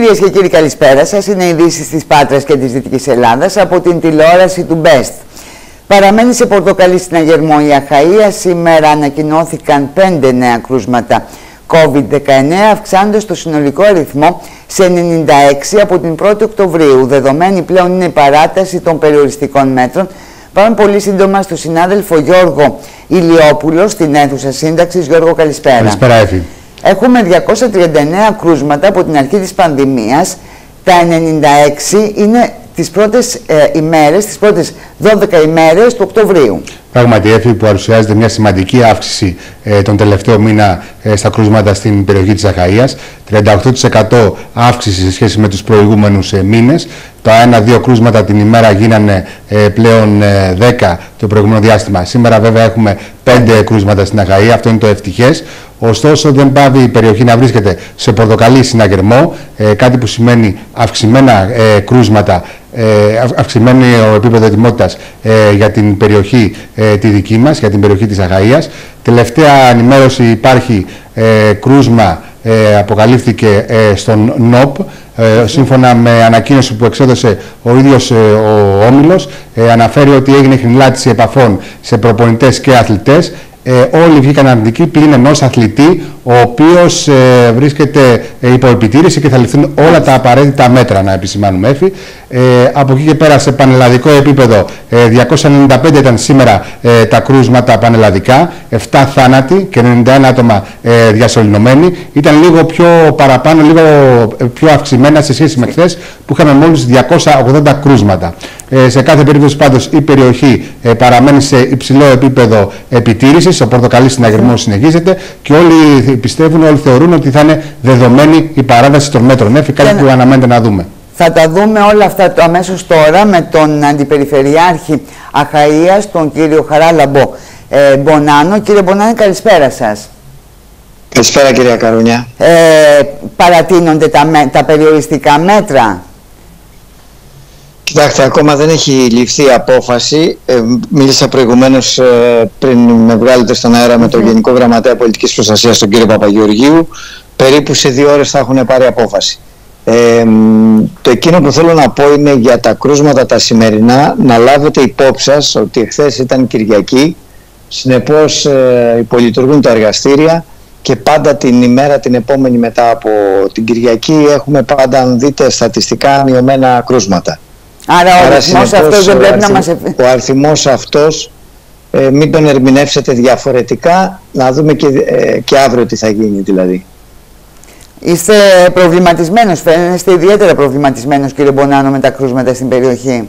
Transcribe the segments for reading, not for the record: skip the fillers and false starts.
Κυρίες και κύριοι, καλησπέρα σας. Είναι ειδήσεις της Πάτρας και της Δυτικής Ελλάδας από την τηλεόραση του Best. Παραμένει σε πορτοκαλί συναγερμό η Αχαΐα. Σήμερα ανακοινώθηκαν 5 νέα κρούσματα COVID-19, αυξάνοντας το συνολικό αριθμό σε 96 από την 1η Οκτωβρίου. Δεδομένη πλέον είναι η παράταση των περιοριστικών μέτρων. Πάμε πολύ σύντομα στο συνάδελφο Γιώργο Ηλιόπουλο στην αίθουσα σύνταξης. Γιώργο, καλησπέρα. Καλησπέρα, Εφη. Έχουμε 239 κρούσματα από την αρχή της πανδημίας. Τα 96 είναι τις πρώτες ημέρες, τις πρώτες 12 ημέρες του Οκτωβρίου. Πράγματι, Εφη, που παρουσιάζεται μια σημαντική αύξηση τον τελευταίο μήνα στα κρούσματα στην περιοχή της Αχαΐας. 38% αύξηση σε σχέση με τους προηγούμενους μήνες. Τα 1-2 κρούσματα την ημέρα γίνανε πλέον 10 το προηγούμενο διάστημα. Σήμερα βέβαια έχουμε 5 κρούσματα στην Αχαΐα, αυτό είναι το ευτυχές. Ωστόσο, δεν πάβει η περιοχή να βρίσκεται σε πορτοκαλί συναγερμό, κάτι που σημαίνει αυξημένα κρούσματα, αυξημένο επίπεδο ετοιμότητας για την περιοχή τη δική μας, για την περιοχή της Αχαΐας. Τελευταία ενημέρωση υπάρχει κρούσμα, αποκαλύφθηκε στον ΝΟΠ, σύμφωνα με ανακοίνωση που εξέδωσε ο ίδιος ο Όμιλος. Αναφέρει ότι έγινε χνηλάτιση επαφών σε προπονητές και αθλητές. Όλοι βγήκαν αρνητικοί πλην ενός αθλητή, ο οποίος βρίσκεται υπό επιτήρηση και θα ληφθούν όλα τα απαραίτητα μέτρα, να επισημάνουμε, Εφη. Από εκεί και πέρα, σε πανελλαδικό επίπεδο, 295 ήταν σήμερα τα κρούσματα πανελλαδικά, 7 θάνατοι και 91 άτομα διασωληνωμένοι. Ήταν λίγο πιο παραπάνω, λίγο πιο αυξημένα σε σχέση με χθες, που είχαμε μόλις 280 κρούσματα. Σε κάθε περίπτωση πάντως η περιοχή παραμένει σε υψηλό επίπεδο επιτήρησης, ο πορτοκαλί συναγερμός συνεχίζεται και όλοι πιστεύουν, όλοι θεωρούν ότι θα είναι δεδομένη η παράταση των μέτρων. Κάτι που αναμένεται να δούμε. Θα τα δούμε όλα αυτά αμέσως τώρα με τον Αντιπεριφερειάρχη Αχαΐας, τον κύριο Χαράλαμπο Μπονάνο. Κύριε Μπονάνο, καλησπέρα σας. Καλησπέρα, κυρία Καρούνια. Παρατείνονται τα περιοριστικά μέτρα? Κοιτάξτε, ακόμα δεν έχει ληφθεί απόφαση. Μίλησα προηγουμένως, πριν με βγάλετε στον αέρα, με τον Γενικό Γραμματέα Πολιτικής Προστασίας, τον κύριο Παπαγεωργίου. Περίπου σε 2 ώρες θα έχουν πάρει απόφαση. Το εκείνο που θέλω να πω είναι για τα κρούσματα τα σημερινά, να λάβετε υπόψη σας ότι εχθές ήταν Κυριακή, συνεπώς υπολειτουργούν τα εργαστήρια και πάντα την ημέρα την επόμενη μετά από την Κυριακή έχουμε πάντα, αν δείτε στατιστικά, μειωμένα κρούσματα. Άρα ο αριθμός αυτός δεν πρέπει να μας... Ο αριθμός αυτός μην τον ερμηνεύσετε διαφορετικά, να δούμε και αύριο τι θα γίνει δηλαδή. Είστε προβληματισμένος, φαίνεστε ιδιαίτερα προβληματισμένος, κύριε Μπονάνο, με τα κρούσματα στην περιοχή?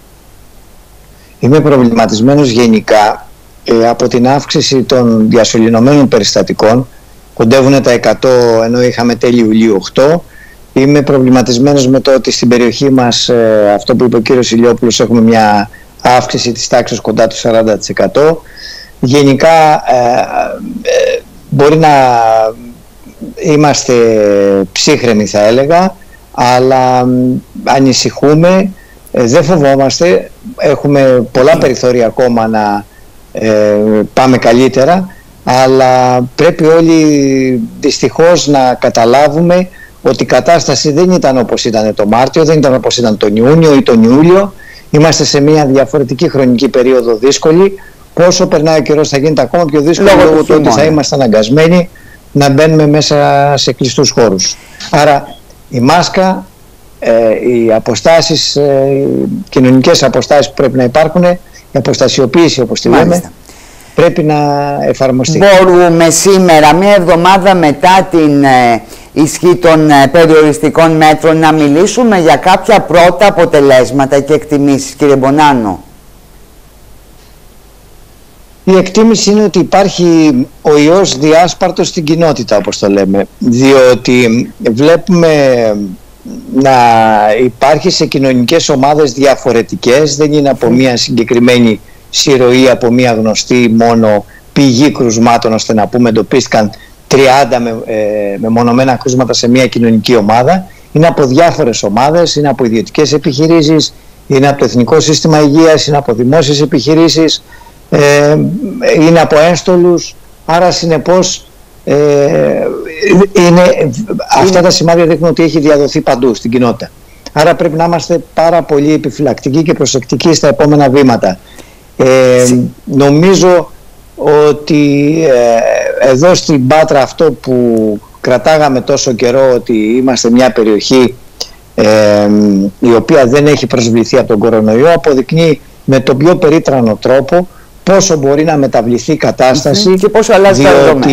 Είμαι προβληματισμένος γενικά από την αύξηση των διασωληνωμένων περιστατικών. Κοντεύουν τα 100, ενώ είχαμε τέλη Ιουλίου 8. Είμαι προβληματισμένος με το ότι στην περιοχή μας, αυτό που είπε ο κύριος Ηλιόπουλος, έχουμε μια αύξηση της τάξης κοντά του 40%. Γενικά μπορεί να είμαστε ψύχρεμοι, θα έλεγα, αλλά ανησυχούμε, δεν φοβόμαστε, έχουμε πολλά περιθώρια ακόμα να πάμε καλύτερα, αλλά πρέπει όλοι δυστυχώς να καταλάβουμε ότι η κατάσταση δεν ήταν όπως ήταν το Μάρτιο, δεν ήταν όπως ήταν τον Ιούνιο ή τον Ιούλιο. Είμαστε σε μια διαφορετική χρονική περίοδο δύσκολη. Όσο περνάει ο καιρός θα γίνεται ακόμα πιο δύσκολο, λόγω του ότι θα είμαστε αναγκασμένοι να μπαίνουμε μέσα σε κλειστούς χώρους. Άρα η μάσκα, οι αποστάσεις, οι κοινωνικές αποστάσεις που πρέπει να υπάρχουν, η αποστασιοποίηση όπως τη λέμε, πρέπει να εφαρμοστεί. Μπορούμε σήμερα, μία εβδομάδα μετά την ισχύ των περιοριστικών μέτρων, να μιλήσουμε για κάποια πρώτα αποτελέσματα και εκτιμήσεις, κύριε Μπονάνο? Η εκτίμηση είναι ότι υπάρχει ο ιός διάσπαρτος στην κοινότητα, όπως το λέμε, διότι βλέπουμε να υπάρχει σε κοινωνικές ομάδες διαφορετικές, δεν είναι από μια συγκεκριμένη συρροή, από μια γνωστή μόνο πηγή κρουσμάτων, ώστε να πούμε εντοπίστηκαν 30 μεμονωμένα κρούσματα σε μια κοινωνική ομάδα. Είναι από διάφορες ομάδες, είναι από ιδιωτικές επιχειρήσεις, είναι από το Εθνικό Σύστημα Υγείας, είναι από δημόσιες επιχειρήσεις, είναι από ένστολους. Άρα συνεπώς Αυτά τα σημάδια δείχνουν ότι έχει διαδοθεί παντού στην κοινότητα. Άρα πρέπει να είμαστε πάρα πολύ επιφυλακτικοί και προσεκτικοί στα επόμενα βήματα. Νομίζω ότι εδώ στην Πάτρα αυτό που κρατάγαμε τόσο καιρό, ότι είμαστε μια περιοχή η οποία δεν έχει προσβληθεί από τον κορονοϊό, αποδεικνύει με τον πιο περίτρανο τρόπο πόσο μπορεί να μεταβληθεί η κατάσταση και πόσο αλλάζει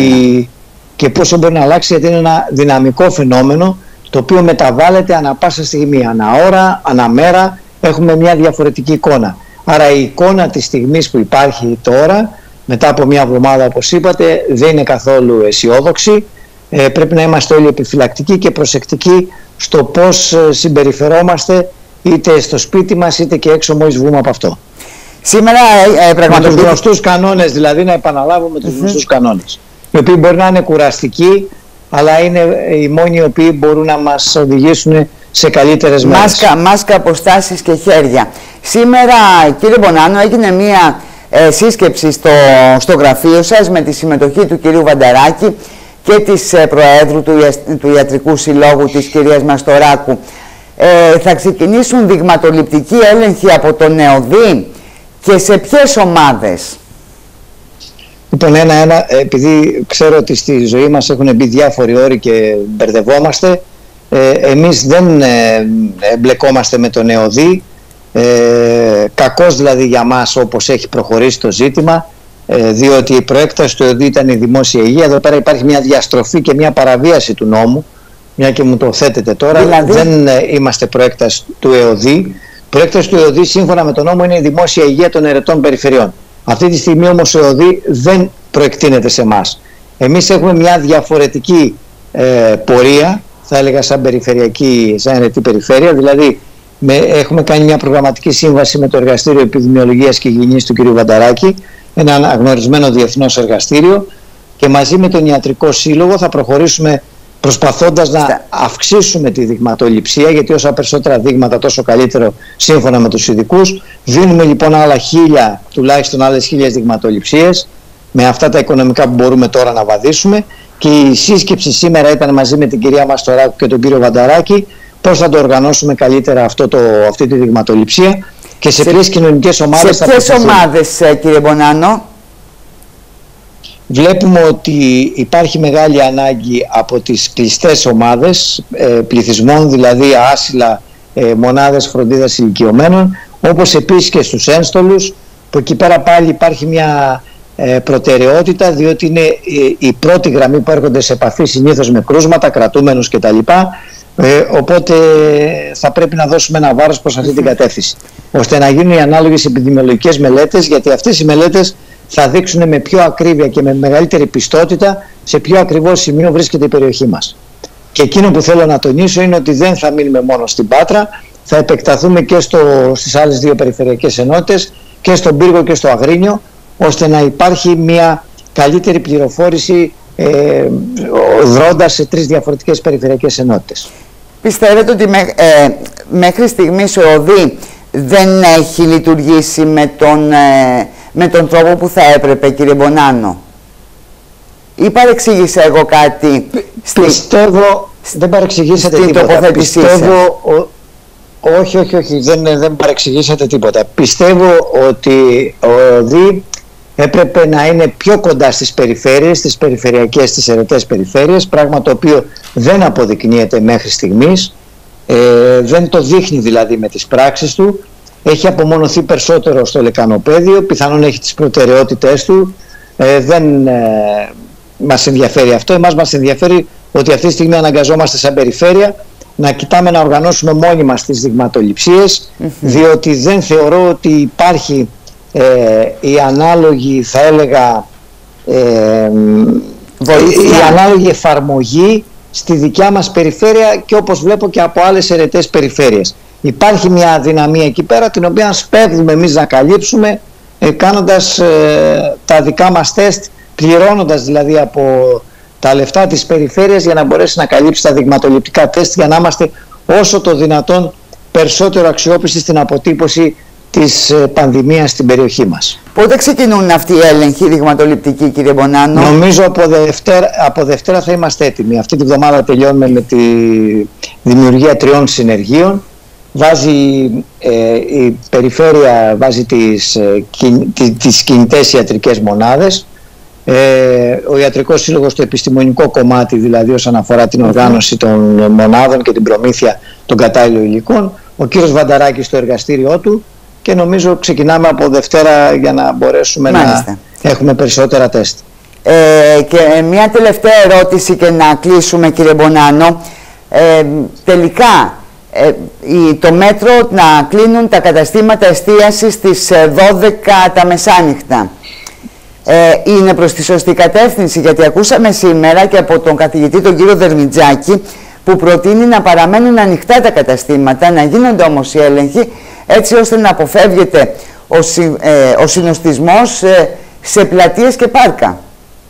και πόσο μπορεί να αλλάξει, γιατί είναι ένα δυναμικό φαινόμενο το οποίο μεταβάλλεται ανά πάσα στιγμή, ανά ώρα, ανά μέρα έχουμε μια διαφορετική εικόνα. Άρα η εικόνα της στιγμής που υπάρχει τώρα, μετά από μια εβδομάδα όπως είπατε, δεν είναι καθόλου αισιόδοξη. Πρέπει να είμαστε όλοι επιφυλακτικοί και προσεκτικοί στο πώς συμπεριφερόμαστε, είτε στο σπίτι μας είτε και έξω μόλις βγούμε από αυτό. Σήμερα με τους γνωστούς κανόνες, δηλαδή να επαναλάβουμε τους γνωστούς κανόνες, οι οποίοι μπορεί να είναι κουραστικοί, αλλά είναι οι μόνοι οι οποίοι μπορούν να μας οδηγήσουν σε καλύτερες μέρες. Μάσκα, αποστάσεις και χέρια. Σήμερα, κύριε Μπονάνο, έγινε μία σύσκεψη στο γραφείο σας με τη συμμετοχή του κυρίου Βανταράκη και της Προέδρου του Ιατρικού Συλλόγου, της κυρίας Μαστοράκου. Θα ξεκινήσουν δειγματοληπτικοί έλεγχοι από το ΝΕΟΔΗ και σε ποιες ομάδες? Λοιπόν, επειδή ξέρω ότι στη ζωή μας έχουν μπει διάφοροι όροι και μπερδευόμαστε, εμείς δεν εμπλεκόμαστε με το ΝΕΟΔΗ, κακώς δηλαδή για μας όπως έχει προχωρήσει το ζήτημα, διότι η προέκταση του ΕΟΔΗ ήταν η δημόσια υγεία. Εδώ πέρα υπάρχει μια διαστροφή και μια παραβίαση του νόμου, μια και μου το θέτετε τώρα. Δηλαδή, δεν είμαστε προέκταση του ΕΟΔΗ. Προέκταση του ΕΟΔΗ σύμφωνα με τον νόμο είναι η δημόσια υγεία των ερετών περιφερειών. Αυτή τη στιγμή όμως ο ΕΟΔΗ δεν προεκτείνεται σε εμάς. Εμείς έχουμε μια διαφορετική πορεία, θα έλεγα σαν ερετή περιφέρεια, δηλαδή έχουμε κάνει μια προγραμματική σύμβαση με το Εργαστήριο Επιδημιολογίας και Υγιεινής του κ. Βανταράκη, ένα αναγνωρισμένο διεθνώς εργαστήριο, και μαζί με τον Ιατρικό Σύλλογο θα προχωρήσουμε προσπαθώντας να αυξήσουμε τη δειγματοληψία, γιατί όσα περισσότερα δείγματα τόσο καλύτερο σύμφωνα με τους ειδικούς. Δίνουμε λοιπόν τουλάχιστον άλλες 1.000 δειγματοληψίες με αυτά τα οικονομικά που μπορούμε τώρα να βαδίσουμε, και η σύσκεψη σήμερα ήταν μαζί με την κυρία Μαστοράκου και τον κύριο Βανταράκη πώς θα το οργανώσουμε καλύτερα αυτή τη δειγματοληψία και σε ποιες κοινωνικές ομάδες θα προσταθούμε. Σε ποιες ομάδες, κύριε Μπονάνο? Βλέπουμε ότι υπάρχει μεγάλη ανάγκη από τις κλειστές ομάδες πληθυσμών, δηλαδή άσυλα, μονάδες φροντίδας ηλικιωμένων, όπως επίσης και στους ένστολους, που εκεί πέρα πάλι υπάρχει μια προτεραιότητα, διότι είναι η πρώτη γραμμή που έρχονται σε επαφή συνήθως με κρούσματα, κρατούμενους κτλ. Οπότε θα πρέπει να δώσουμε ένα βάρος προς αυτή την κατεύθυνση, ώστε να γίνουν οι ανάλογες επιδημιολογικές μελέτες, γιατί αυτές οι μελέτες θα δείξουν με πιο ακρίβεια και με μεγαλύτερη πιστότητα σε ποιο ακριβώς σημείο βρίσκεται η περιοχή μας. Και εκείνο που θέλω να τονίσω είναι ότι δεν θα μείνουμε μόνο στην Πάτρα, θα επεκταθούμε και στις άλλες δύο περιφερειακές ενότητες, και στον Πύργο και στο Αγρίνιο, ώστε να υπάρχει μια καλύτερη πληροφόρηση δρώντας σε 3 διαφορετικές περιφερειακές ενότητες. Πιστεύετε ότι μέχρι στιγμής ο ΟΔΗ δεν έχει λειτουργήσει με τον τρόπο που θα έπρεπε, κύριε Μπονάνο? Ή παρεξήγησα εγώ κάτι? Πιστεύω, δεν παρεξηγήσατε τίποτα. Όχι, δεν παρεξηγήσατε τίποτα. Πιστεύω ότι ο ΟΔΗ έπρεπε να είναι πιο κοντά στις περιφέρειες, στις περιφερειακές, στις ερετές περιφέρειες, πράγμα το οποίο δεν αποδεικνύεται μέχρι στιγμής, δεν το δείχνει δηλαδή με τις πράξεις του. Έχει απομονωθεί περισσότερο στο λεκανοπέδιο, πιθανόν έχει τις προτεραιότητές του, δεν μας ενδιαφέρει αυτό. Εμάς μας ενδιαφέρει ότι αυτή τη στιγμή αναγκαζόμαστε σαν περιφέρεια να κοιτάμε να οργανώσουμε μόνοι μας τις δειγματοληψίες, διότι δεν θεωρώ ότι υπάρχει η ανάλογη, θα έλεγα, η ανάλογη εφαρμογή στη δικιά μας περιφέρεια, και όπως βλέπω και από άλλες ερετές περιφέρειες. Υπάρχει μια αδυναμία εκεί πέρα, την οποία σπέβδουμε εμείς να καλύψουμε, κάνοντας τα δικά μας τεστ, πληρώνοντας δηλαδή από τα λεφτά της περιφέρειας για να μπορέσει να καλύψει τα δειγματοληπτικά τεστ, για να είμαστε όσο το δυνατόν περισσότερο αξιόπιστοι στην αποτύπωση της πανδημίας στην περιοχή μας. Πότε ξεκινούν αυτοί οι έλεγχοι δειγματοληπτικοί, κύριε Μπονάνο? Νομίζω από Δευτέρα θα είμαστε έτοιμοι. Αυτή τη βδομάδα τελειώνουμε με τη δημιουργία 3 συνεργείων. Η περιφέρεια βάζει τις κινητές ιατρικές μονάδες. Ο Ιατρικός Σύλλογος, το επιστημονικό κομμάτι, δηλαδή όσον αφορά την οργάνωση των μονάδων και την προμήθεια των κατάλληλων υλικών. Ο κύριος Βανταράκης στο εργαστήριό του. Και νομίζω ξεκινάμε από Δευτέρα για να μπορέσουμε να έχουμε περισσότερα τεστ. Και μια τελευταία ερώτηση και να κλείσουμε, κύριε Μπονάνο. Τελικά, το μέτρο να κλείνουν τα καταστήματα εστίασης στις 12 τα μεσάνυχτα είναι προς τη σωστή κατεύθυνση? Γιατί ακούσαμε σήμερα και από τον καθηγητή τον κύριο Δερμιτζάκη που προτείνει να παραμένουν ανοιχτά τα καταστήματα, να γίνονται όμως οι έλεγχοι έτσι ώστε να αποφεύγεται ο συνοστισμός σε πλατείες και πάρκα.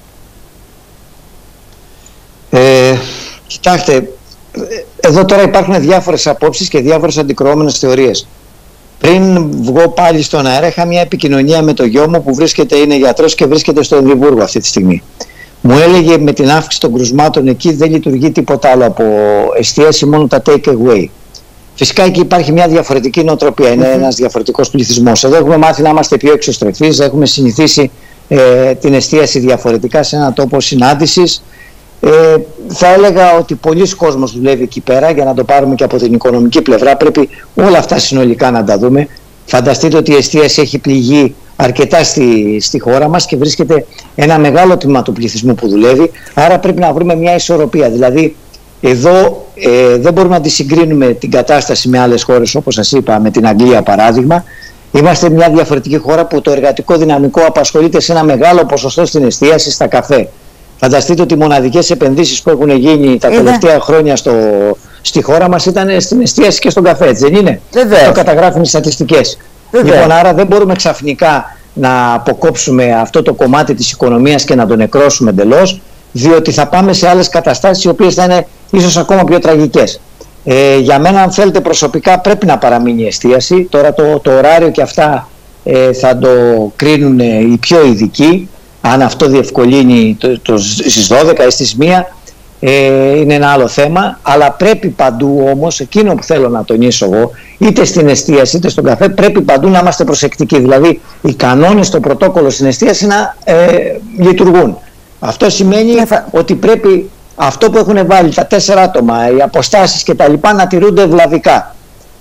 Κοιτάξτε, εδώ τώρα υπάρχουν διάφορες απόψεις και διάφορες αντικρουόμενες θεωρίες. Πριν βγω πάλι στον αέρα, είχα μια επικοινωνία με το γιο μου που είναι γιατρός και βρίσκεται στο Εδιμβούργο αυτή τη στιγμή. Μου έλεγε με την αύξηση των κρουσμάτων εκεί δεν λειτουργεί τίποτα άλλο από εστίαση, μόνο τα take away. Φυσικά εκεί υπάρχει μια διαφορετική νοοτροπία, είναι ένας διαφορετικός πληθυσμός. Εδώ έχουμε μάθει να είμαστε πιο εξωστρεφείς, έχουμε συνηθίσει την εστίαση διαφορετικά σε έναν τόπο συνάντησης. Θα έλεγα ότι πολλοί κόσμος δουλεύει εκεί πέρα, για να το πάρουμε και από την οικονομική πλευρά. Πρέπει όλα αυτά συνολικά να τα δούμε. Φανταστείτε ότι η εστίαση έχει πληγεί αρκετά στη χώρα μας και βρίσκεται ένα μεγάλο τμήμα του πληθυσμού που δουλεύει. Άρα πρέπει να βρούμε μια ισορροπία. Δηλαδή, εδώ δεν μπορούμε να τη συγκρίνουμε την κατάσταση με άλλες χώρες, όπως σας είπα, με την Αγγλία παράδειγμα. Είμαστε μια διαφορετική χώρα που το εργατικό δυναμικό απασχολείται σε ένα μεγάλο ποσοστό στην εστίαση, στα καφέ. Φανταστείτε ότι οι μοναδικές επενδύσεις που έχουν γίνει τα τελευταία χρόνια στη χώρα μας ήταν στην εστίαση και στον καφέ, έτσι δεν είναι? Το καταγράφουν οι στατιστικές. Λοιπόν, άρα δεν μπορούμε ξαφνικά να αποκόψουμε αυτό το κομμάτι της οικονομίας και να το νεκρώσουμε εντελώς, διότι θα πάμε σε άλλες καταστάσεις οι οποίες θα είναι ίσως ακόμα πιο τραγικές. Για μένα, αν θέλετε, προσωπικά πρέπει να παραμείνει η εστίαση. Τώρα το ωράριο και αυτά θα το κρίνουν οι πιο ειδικοί. Αν αυτό διευκολύνει στις 12 ή στις 1 είναι ένα άλλο θέμα, αλλά πρέπει παντού όμως, εκείνο που θέλω να τονίσω εγώ, είτε στην εστίαση είτε στον καφέ, πρέπει παντού να είμαστε προσεκτικοί. Δηλαδή οι κανόνες στο πρωτόκολλο στην εστίαση να λειτουργούν. Αυτό σημαίνει ότι πρέπει αυτό που έχουν βάλει τα 4 άτομα, οι αποστάσεις και τα λοιπά, να τηρούνται ευλαβικά.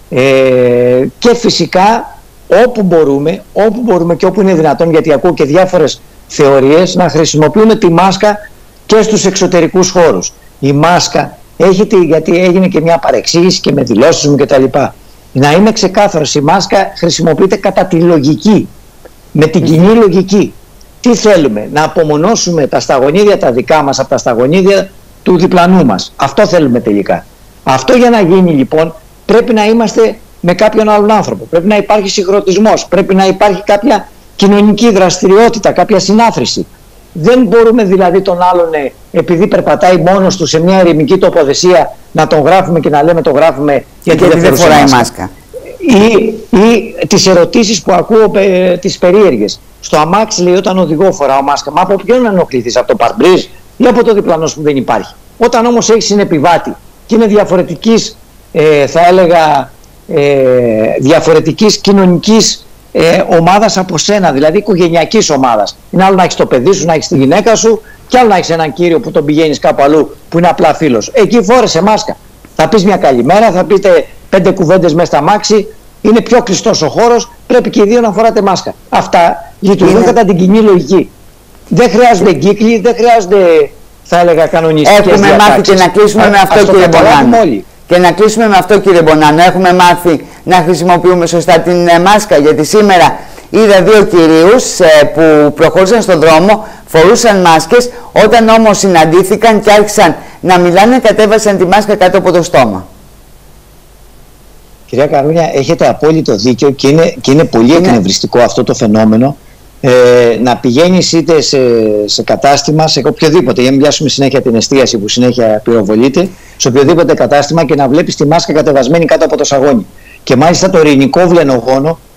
Και φυσικά όπου μπορούμε και όπου είναι δυνατόν, γιατί ακούω και διάφορες θεωρίες, να χρησιμοποιούμε τη μάσκα και στους εξωτερικούς χώρους. Η μάσκα γιατί έγινε και μια παρεξήγηση και με δηλώσεις μου κτλ. Να είμαι ξεκάθαρος, η μάσκα χρησιμοποιείται κατά τη λογική, με την κοινή λογική. Τι θέλουμε? Να απομονώσουμε τα σταγονίδια τα δικά μας από τα σταγονίδια του διπλανού μας. Αυτό θέλουμε τελικά. Αυτό για να γίνει λοιπόν πρέπει να είμαστε με κάποιον άλλον άνθρωπο. Πρέπει να υπάρχει συγχρονισμός, πρέπει να υπάρχει κάποια κοινωνική δραστηριότητα, κάποια συνάθρηση. Δεν μπορούμε δηλαδή τον άλλον, επειδή περπατάει μόνος του σε μια ερημική τοποθεσία, να τον γράφουμε και να λέμε το γράφουμε γιατί δεν φοράει μάσκα. Ή τις ερωτήσεις που ακούω τις περίεργες. Στο αμάξι λέει όταν οδηγώ φοράω μάσκα. Μα από ποιον να ενοχληθείς, από το παρμπρίζ ή από το διπλανό που δεν υπάρχει? Όταν όμως έχεις συνεπιβάτη και είναι διαφορετικής, θα έλεγα, διαφορετικής κοινωνικής ομάδας από σένα, δηλαδή οικογενειακής ομάδας. Είναι άλλο να έχεις το παιδί σου, να έχεις τη γυναίκα σου, και άλλο να έχεις έναν κύριο που τον πηγαίνεις κάπου αλλού που είναι απλά φίλος. Εκεί φόρεσε μάσκα. Θα πεις μια καλημέρα, θα πείτε 5 κουβέντες μέσα στα μάξι, είναι πιο κλειστός ο χώρος, πρέπει και οι δύο να φοράτε μάσκα. Αυτά λειτουργούν κατά την κοινή λογική. Δεν χρειάζονται εγκύκλοι, δεν χρειάζονται, θα έλεγα, κανονιστικές διατάξεις. Έχουμε μάθει και να κλείσουμε με αυτό, κύριε Μπονάνο. Και να κλείσουμε με αυτό, κύριε Μπονάνο. Έχουμε μάθει να χρησιμοποιούμε σωστά την μάσκα, γιατί σήμερα είδα 2 κυρίους που προχώρησαν στον δρόμο, φορούσαν μάσκες, όταν όμως συναντήθηκαν και άρχισαν να μιλάνε, κατέβασαν τη μάσκα κάτω από το στόμα. Κυρία Καρούνια, έχετε απόλυτο δίκιο και είναι πολύ εκνευριστικό αυτό το φαινόμενο. Να πηγαίνεις είτε σε κατάστημα, σε οποιοδήποτε, για να μιλάσουμε συνέχεια την εστίαση που συνέχεια πυροβολείται, σε οποιοδήποτε κατάστημα και να βλέπεις τη μάσκα κατεβασμένη κάτω από το σαγόνι. Και μάλιστα το ειρηνικό βλενογόνο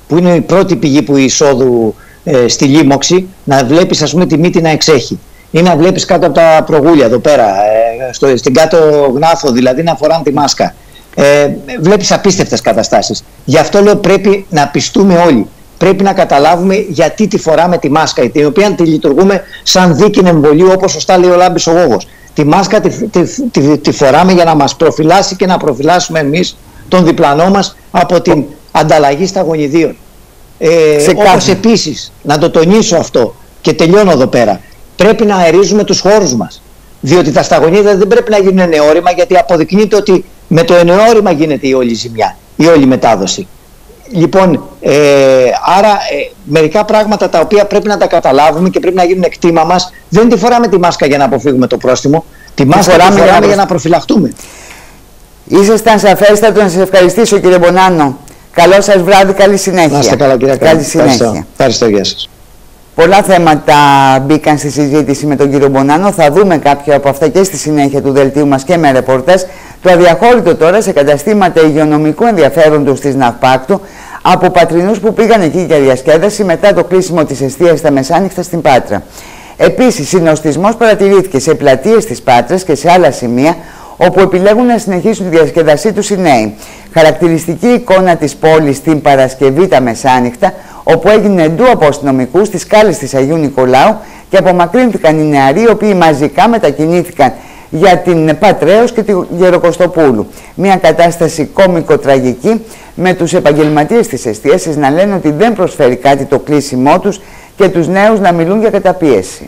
που είναι η πρώτη πηγή που εισόδου στη λίμωξη, να βλέπεις ας πούμε τη μύτη να εξέχει ή να βλέπεις κάτω από τα προγούλια εδώ πέρα, στην κάτω γνάθο δηλαδή, να φοράνε τη μάσκα. Βλέπεις απίστευτες καταστάσεις. Γι' αυτό λέω πρέπει να πιστούμε όλοι. Πρέπει να καταλάβουμε γιατί τη φοράμε τη μάσκα, την οποία τη λειτουργούμε σαν δίκην εμβολίου, όπως σωστά λέει ο Λάμπης ο Γόγος. Τη μάσκα τη φοράμε για να μας προφυλάσει και να προφυλάσουμε εμείς τον διπλανό μας από την ανταλλαγή σταγονιδίων. Όπως επίσης, να το τονίσω αυτό και τελειώνω εδώ πέρα, πρέπει να αερίζουμε τους χώρους μας. Διότι τα σταγονίδια δεν πρέπει να γίνουν ενεώρημα, γιατί αποδεικνύεται ότι με το ενεώρημα γίνεται η όλη ζημιά, η όλη μετάδοση. Λοιπόν, άρα μερικά πράγματα τα οποία πρέπει να τα καταλάβουμε και πρέπει να γίνουν εκτίμα μας, δεν τη φοράμε τη μάσκα για να αποφύγουμε το πρόστιμο, τη μάσκα τη φοράμε για να προφυλαχτούμε. Ήσασταν σαφέστατο, να σας ευχαριστήσω κύριε Μπονάνο. Καλό σας βράδυ, καλή συνέχεια. Να είστε καλά κύριε Κάκη. Καλή συνέχεια. Ευχαριστώ, γεια σας. Πολλά θέματα μπήκαν στη συζήτηση με τον κύριο Μπονάνο. Θα δούμε κάποια από αυτά και στη συνέχεια του δελτίου μας και με ρεπορτάζ. Το αδιαχώρητο τώρα σε καταστήματα υγειονομικού ενδιαφέροντος της Ναυπάκτου από πατρινούς που πήγαν εκεί για διασκέδαση μετά το κλείσιμο της εστίας στα μεσάνυχτα στην Πάτρα. Επίσης, συνοστισμός παρατηρήθηκε σε πλατείες της Πάτρας και σε άλλα σημεία όπου επιλέγουν να συνεχίσουν τη διασκέδασή τους οι νέοι. Χαρακτηριστική εικόνα της πόλης την Παρασκευή τα μεσάνυχτα, όπου έγινε ντου από αστυνομικούς στις σκάλες της Αγίου Νικολάου και απομακρύνθηκαν οι νεαροί, οι οποίοι μαζικά μετακινήθηκαν για την Πατρέως και τη Γεροκοστοπούλου. Μια κατάσταση κόμικο-τραγική, με τους επαγγελματίες της εστίασης να λένε ότι δεν προσφέρει κάτι το κλείσιμό τους και τους νέους να μιλούν για καταπίεση.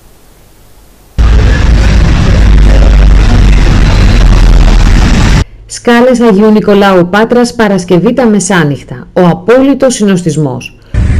Σκάλες Αγίου Νικολάου Πάτρας, Παρασκευή τα μεσάνυχτα. Ο απόλυτος συνοστισμός.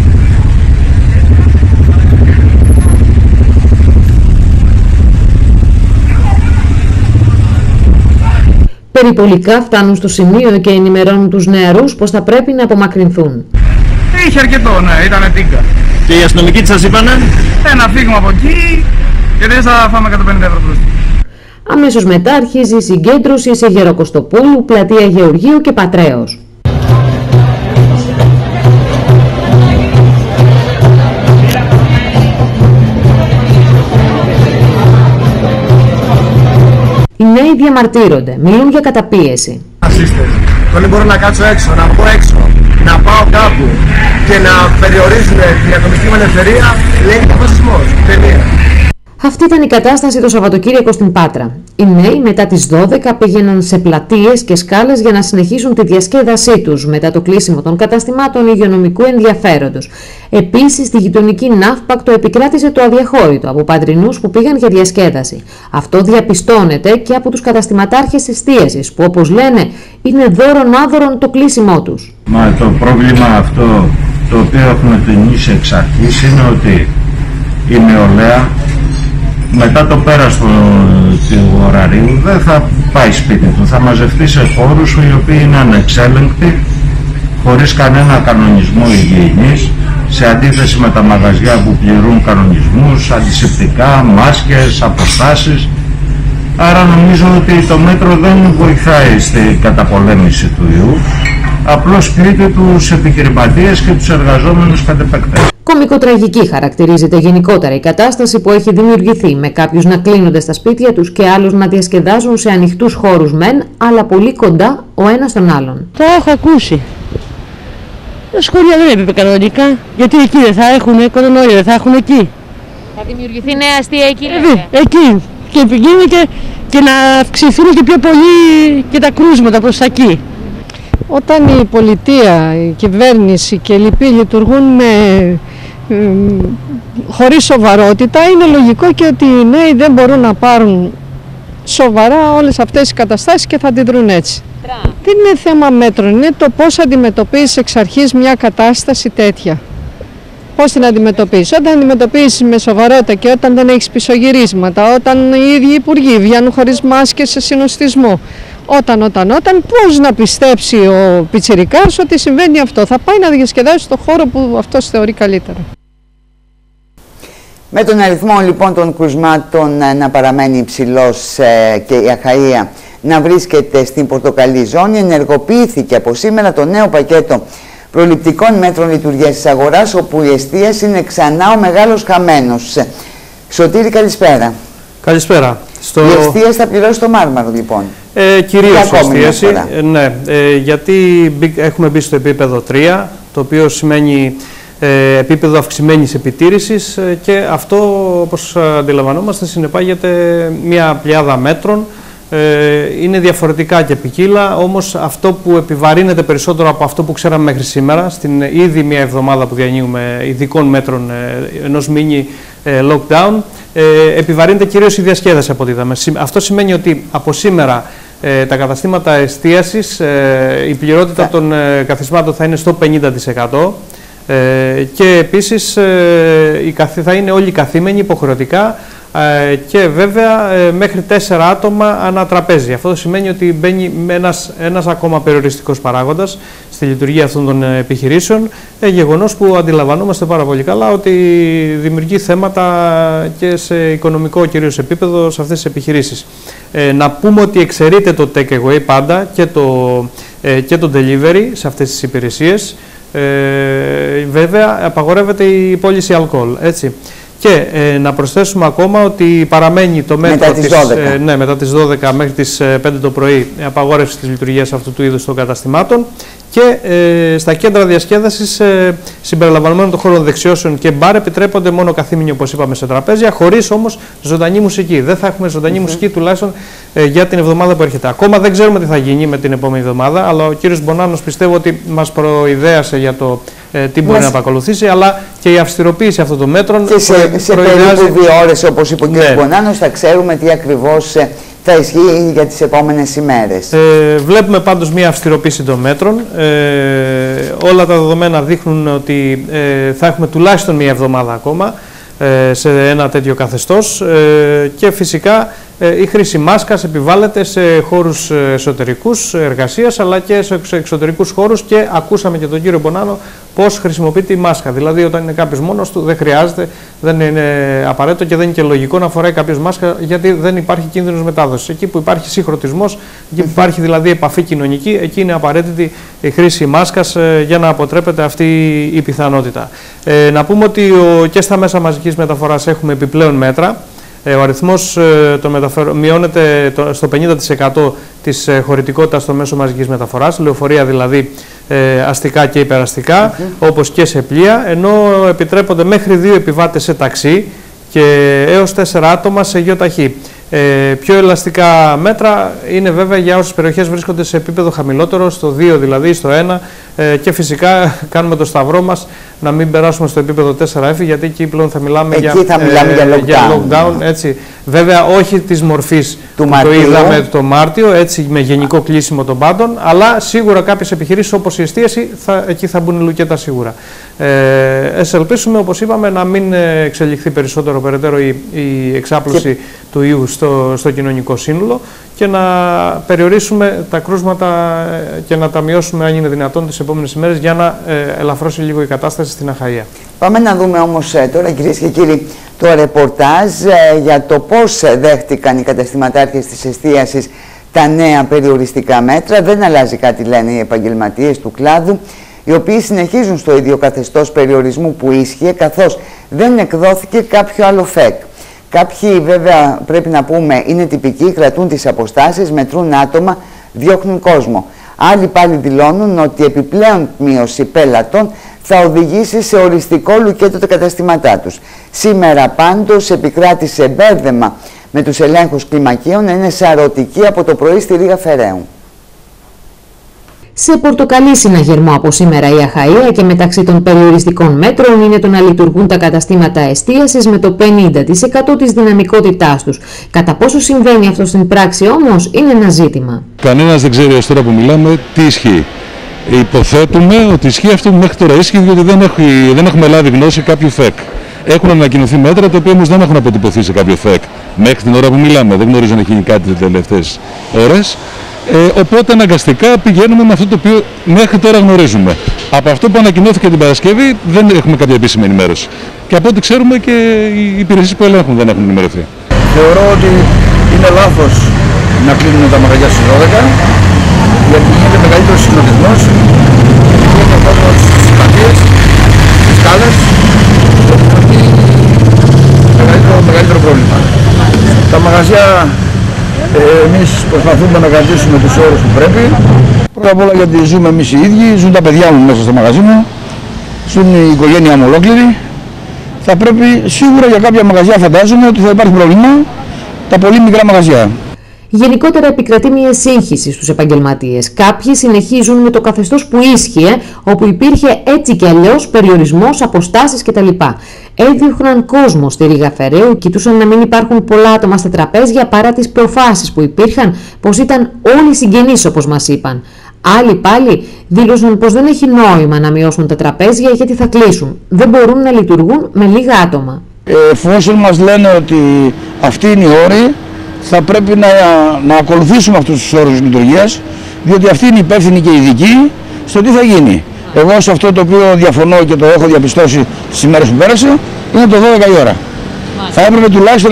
Περιπολικά φτάνουν στο σημείο και ενημερώνουν τους νεαρούς πως θα πρέπει να απομακρυνθούν. Είχε αρκετό, ναι, ήταν τίγκα. Και οι αστυνομικοί τι σας είπανε? Να φύγουμε από εκεί, γιατί δεν θα φάμε 150 ευρώ πλούσιο. Αμέσως μετά αρχίζει η συγκέντρωση σε Γεροκοστοπούλου, πλατεία Γεωργίου και Πατρέως. Οι νέοι διαμαρτύρονται, μιλούν για καταπίεση. Δεν μπορώ να κάτσω έξω, να βγω έξω, να πάω κάπου και να περιορίζουν την ατομική μου ελευθερία, λέει και φασισμός. Τελεία. Αυτή ήταν η κατάσταση το Σαββατοκύριακο στην Πάτρα. Οι νέοι μετά τις 12 πήγαιναν σε πλατείες και σκάλες για να συνεχίσουν τη διασκέδασή τους μετά το κλείσιμο των καταστημάτων υγειονομικού ενδιαφέροντος. Επίσης, στη γειτονική Ναύπακτο επικράτησε το αδιαχώρητο από πατρινούς που πήγαν για διασκέδαση. Αυτό διαπιστώνεται και από τους καταστηματάρχες εστίασης, που όπως λένε είναι δώρον-άδωρον το κλείσιμό τους. Μα το πρόβλημα αυτό το οποίο έχουμε τονίσει εξ αρχής είναι ότι η νεολαία μετά το πέρας του ωραρίου δεν θα πάει σπίτι του, θα μαζευτεί σε χώρους οι οποίοι είναι ανεξέλεγκτοι, χωρίς κανένα κανονισμό υγιεινής, σε αντίθεση με τα μαγαζιά που πληρούν κανονισμούς, αντισηπτικά, μάσκες, αποστάσεις. Άρα νομίζω ότι το μέτρο δεν βοηθάει στην καταπολέμηση του ιού, απλώς πλήττει τους επιχειρηματίες και τους εργαζόμενους κατ' επέκταση. Κομικοτραγική χαρακτηρίζεται γενικότερα η κατάσταση που έχει δημιουργηθεί, με κάποιους να κλείνονται στα σπίτια τους και άλλους να διασκεδάζουν σε ανοιχτούς χώρους μεν, αλλά πολύ κοντά ο ένας τον άλλον. Το έχω ακούσει. Τα σχολεία δεν έπρεπε κανονικά, γιατί εκεί δεν θα έχουν κορονοϊό, δεν θα έχουν εκεί. Θα δημιουργηθεί νέα αστεία εκεί, εκεί. Και πηγαίνει και να αυξηθούν και πιο πολύ και τα κρούσματα προς εκεί. Όταν η πολιτεία, η κυβέρνηση και οι λοιποί λειτουργούν χωρίς σοβαρότητα, είναι λογικό και ότι οι νέοι δεν μπορούν να πάρουν σοβαρά όλες αυτές τις καταστάσεις και θα αντιδρούν έτσι. Δεν είναι θέμα μέτρων, είναι το πώς αντιμετωπίζεις εξ αρχής μια κατάσταση τέτοια. Πώς την αντιμετωπίζεις? Όταν αντιμετωπίζεις με σοβαρότητα και όταν δεν έχεις πισωγυρίσματα, όταν οι ίδιοι υπουργοί βγαίνουν χωρίς μάσκες σε συνοστισμό, όταν, πώς να πιστέψει ο πιτσιρικάς ότι συμβαίνει αυτό? Θα πάει να διασκεδάσει στο χώρο που αυτός θεωρεί καλύτερο. Με τον αριθμό λοιπόν των κρουσμάτων να παραμένει υψηλός και η Αχαΐα να βρίσκεται στην πορτοκαλί ζώνη, ενεργοποιήθηκε από σήμερα το νέο πακέτο προληπτικών μέτρων λειτουργίας της αγοράς, όπου η εστίαση είναι ξανά ο μεγάλος χαμένος. Σωτήρη, καλησπέρα. Καλησπέρα. Η εστίαση θα πληρώσει το μάρμαρο, λοιπόν. Κυρίως η εστίαση, ναι, γιατί έχουμε μπει στο επίπεδο 3, το οποίο σημαίνει επίπεδο αυξημένης επιτήρησης, και αυτό, όπως αντιλαμβανόμαστε, συνεπάγεται μια πλειάδα μέτρων. Είναι διαφορετικά και ποικίλα, όμως αυτό που επιβαρύνεται περισσότερο από αυτό που ξέραμε μέχρι σήμερα, στην ήδη μια εβδομάδα που διανύουμε ειδικών μέτρων ενός mini lockdown, επιβαρύνεται κυρίως η διασκέδαση, από ό,τι είδαμε. Αυτό σημαίνει ότι από σήμερα τα καταστήματα εστίασης, η πληρότητα των καθισμάτων θα είναι στο 50%, και επίσης θα είναι όλοι καθήμενοι υποχρεωτικά, και βέβαια μέχρι 4 άτομα ανά τραπέζι. Αυτό σημαίνει ότι μπαίνει ένας ακόμα περιοριστικός παράγοντας στη λειτουργία αυτών των επιχειρήσεων, γεγονός που αντιλαμβανόμαστε πάρα πολύ καλά ότι δημιουργεί θέματα και σε οικονομικό κυρίως επίπεδο σε αυτές τις επιχειρήσεις. Να πούμε ότι εξαιρείται το take away πάντα και το delivery σε αυτές τις υπηρεσίες. Βέβαια απαγορεύεται η πώληση αλκοόλ, έτσι. Και να προσθέσουμε ακόμα ότι παραμένει το μέτρο μετά τις 12 μέχρι τις 5 το πρωί απαγόρευση της λειτουργίας αυτού του είδους των καταστημάτων, και στα κέντρα διασκέδασης συμπεριλαμβανομένων των χώρων δεξιώσεων και μπαρ επιτρέπονται μόνο καθήμενοι, όπως είπαμε, σε τραπέζια, χωρίς όμως ζωντανή μουσική. Δεν θα έχουμε ζωντανή μουσική τουλάχιστον για την εβδομάδα που έρχεται. Ακόμα δεν ξέρουμε τι θα γίνει με την επόμενη εβδομάδα, αλλά ο κύριος Μπονάνος πιστεύω ότι μας προειδέασε για το τι μπορεί να παρακολουθήσει, αλλά και η αυστηροποίηση αυτών των μέτρων. Και σε περίπου 2 ώρες, όπως είπε ο κ. Μπονάνος, θα ξέρουμε τι ακριβώς θα ισχύει για τις επόμενες ημέρες. Βλέπουμε πάντως μια αυστηροποίηση των μέτρων. Όλα τα δεδομένα δείχνουν ότι θα έχουμε τουλάχιστον μια εβδομάδα ακόμα σε ένα τέτοιο καθεστώς, και φυσικά η χρήση μάσκας επιβάλλεται σε χώρους εσωτερικούς εργασίας, αλλά και σε εξωτερικούς χώρους, και ακούσαμε και τον κύριο Μπονάνο πώς χρησιμοποιείται η μάσκα. Δηλαδή όταν είναι κάποιος μόνος του δεν χρειάζεται, δεν είναι απαραίτητο και δεν είναι και λογικό να φοράει κάποιος μάσκα, γιατί δεν υπάρχει κίνδυνος μετάδοσης. Εκεί που υπάρχει συγχρονισμός, εκεί που υπάρχει δηλαδή επαφή κοινωνική, εκεί είναι απαραίτητη η χρήση μάσκας για να αποτρέπεται αυτή η πιθανότητα. Να πούμε ότι και στα μέσα μαζικής μεταφοράς έχουμε επιπλέον μέτρα. Ο αριθμός των μεταφορών μειώνεται στο 50% της χωρητικότητας στο μέσο μαζικής μεταφοράς, λεωφορεία δηλαδή, αστικά και υπεραστικά, όπως και σε πλοία, ενώ επιτρέπονται μέχρι 2 επιβάτες σε ταξί και έως 4 άτομα σε γεωταχή. Πιο ελαστικά μέτρα είναι βέβαια για όσες περιοχές βρίσκονται σε επίπεδο χαμηλότερο, στο 2 δηλαδή, στο 1, και φυσικά κάνουμε το σταυρό μας να μην περάσουμε στο επίπεδο 4F, γιατί εκεί πλέον θα μιλάμε για lockdown. Έτσι. Βέβαια όχι της μορφής που το είδαμε το Μάρτιο, έτσι, με γενικό κλείσιμο των πάντων, αλλά σίγουρα κάποιες επιχειρήσεις όπως η εστίαση εκεί θα μπουν λουκέτα σίγουρα. Ελπίσουμε, όπως είπαμε, να μην εξελιχθεί περισσότερο περαιτέρω η εξάπλωση του ιού στο κοινωνικό σύνολο, και να περιορίσουμε τα κρούσματα και να τα μειώσουμε αν είναι δυνατόν τις επόμενες ημέρες, για να ελαφρώσει λίγο η κατάσταση στην Αχαΐα. Πάμε να δούμε όμως τώρα, κυρίες και κύριοι, το ρεπορτάζ για το πώς δέχτηκαν οι καταστηματάρχες της εστίασης τα νέα περιοριστικά μέτρα. Δεν αλλάζει κάτι, λένε οι επαγγελματίες του κλάδου, οι οποίοι συνεχίζουν στο ίδιο καθεστώς περιορισμού που ίσχυε, καθώς δεν εκδόθηκε κάποιο άλλο ΦΕΚ. Κάποιοι βέβαια, πρέπει να πούμε, είναι τυπικοί, κρατούν τις αποστάσεις, μετρούν άτομα, διώχνουν κόσμο. Άλλοι πάλι δηλώνουν ότι επιπλέον μείωση πέλατων θα οδηγήσει σε οριστικό λουκέτο τα καταστήματά τους. Σήμερα πάντως επικράτησε μπέρδεμα με τους ελέγχους κλιμακίων να είναι σαρωτικοί από το πρωί στη Ρήγα Φεραίου. Σε πορτοκαλί συναγερμό από σήμερα η Αχαΐα, και μεταξύ των περιοριστικών μέτρων είναι το να λειτουργούν τα καταστήματα εστίασης με το 50% της δυναμικότητάς τους. Κατά πόσο συμβαίνει αυτό στην πράξη όμως είναι ένα ζήτημα. Κανένας δεν ξέρει ως τώρα που μιλάμε τι ισχύει. Υποθέτουμε ότι ισχύει αυτό που μέχρι τώρα ίσχυε, διότι δεν έχουμε λάβει γνώση κάποιου ΦΕΚ. Έχουν ανακοινωθεί μέτρα, τα οποία όμως δεν έχουν αποτυπωθεί σε κάποιο ΦΕΚ μέχρι την ώρα που μιλάμε. Δεν γνωρίζω να έχει γίνει κάτι τις τελευταίες ώρες. Οπότε αναγκαστικά πηγαίνουμε με αυτό το οποίο μέχρι τώρα γνωρίζουμε. Από αυτό που ανακοινώθηκε την Παρασκευή δεν έχουμε κάποια επίσημη ενημέρωση. Και από ό,τι ξέρουμε και οι υπηρεσίες που ελέγχουν δεν έχουν ενημερωθεί. Θεωρώ ότι είναι λάθος να κλείνουν τα μαγαζιά στις 12, γιατί γίνεται μεγαλύτερος συντονισμός και κόσμο στις πλατείες, στις σκάλες. Μεγαλύτερο πρόβλημα. Τα μαγαζιά, εμείς προσπαθούμε να κρατήσουμε τους όρους που πρέπει. Πρώτα απ' όλα γιατί ζούμε εμείς οι ίδιοι, ζουν τα παιδιά μου μέσα στο μαγαζί μου, ζουν η οικογένειά μου ολόκληρη. Θα πρέπει σίγουρα για κάποια μαγαζιά, φαντάζομαι ότι θα υπάρχει πρόβλημα, τα πολύ μικρά μαγαζιά. Γενικότερα επικρατεί μια σύγχυση στους επαγγελματίες. Κάποιοι συνεχίζουν με το καθεστώς που ίσχυε, όπου υπήρχε έτσι κι αλλιώς περιορισμός, αποστάσεις κτλ. Έδιωχναν κόσμο στη Ρήγα Φεραίου, κοιτούσαν να μην υπάρχουν πολλά άτομα στα τραπέζια παρά τις προφάσεις που υπήρχαν πως ήταν όλοι συγγενείς, όπως μας είπαν. Άλλοι πάλι δήλωσαν πως δεν έχει νόημα να μειώσουν τα τραπέζια γιατί θα κλείσουν. Δεν μπορούν να λειτουργούν με λίγα άτομα. Εφόσον μας λένε ότι αυτοί είναι οι όροι, θα πρέπει να ακολουθήσουμε αυτούς τους όρους λειτουργίας, διότι αυτοί είναι υπεύθυνοι και ειδικοί στο τι θα γίνει. Εγώ σε αυτό το οποίο διαφωνώ και το έχω διαπιστώσει τις ημέρες που πέρασε, είναι το 12 η ώρα. Θα έπρεπε τουλάχιστον